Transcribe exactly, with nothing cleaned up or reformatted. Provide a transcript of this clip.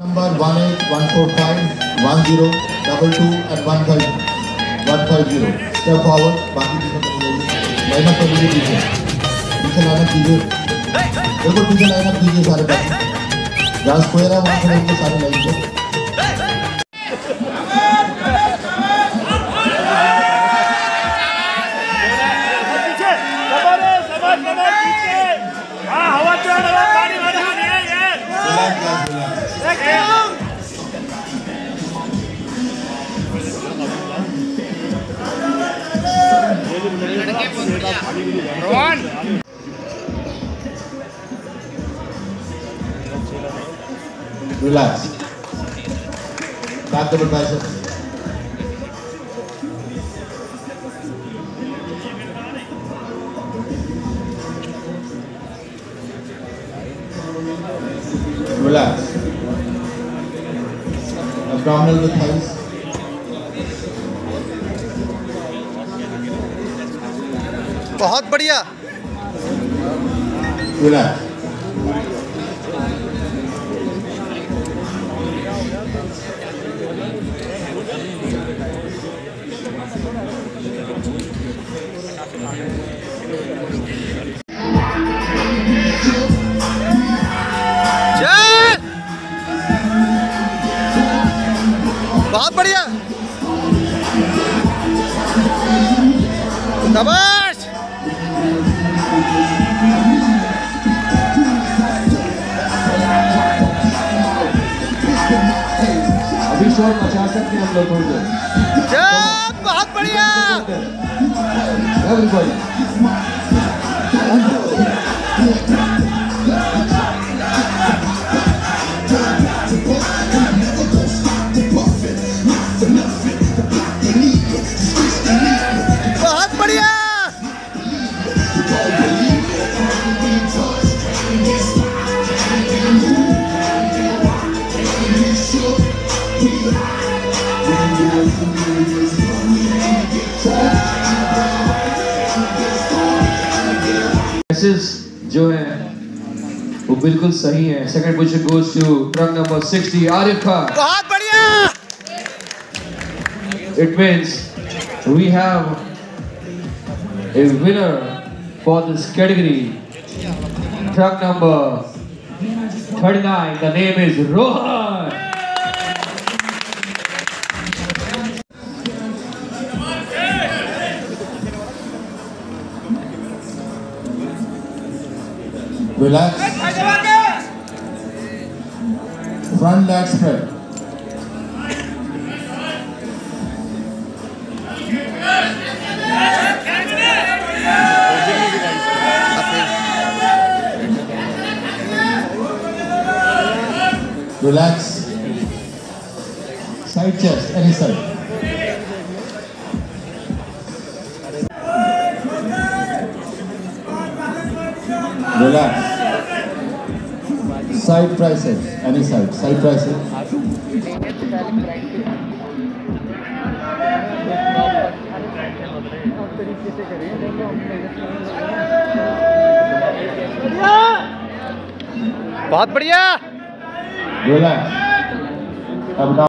Number one eight one four five one zero double two and one five one five zero. Step forward. बाकी line up कर लीजिए पीछे पीछे line up कीजिए बिल्कुल पीछे लाइन अप कीजिए सारे बाकी जहाँ स्क्वायर है वहाँ खड़े होंगे सारे लाइन पे Relax. Back double bicep. Relax. Abdominal with thighs. बहुत बढ़िया. Relax. बहुत बढ़िया. शाबाश. अभी शॉट बचा सकते हैं हम लोग थोड़ी देर. बहुत बढ़िया. Everybody. बहुत बढ़िया. जो है वो बिल्कुल सही है. Second position goes to truck number sixty Arif Khan. बहुत बढ़िया. It means we have a winner for this category. Truck number thirty-nine. The name is Rohan. Relax. Front leg spread. Relax. Side chest, any side. Relax. Side triceps, any side. Side triceps. बहुत बढ़िया. Relax. Up down.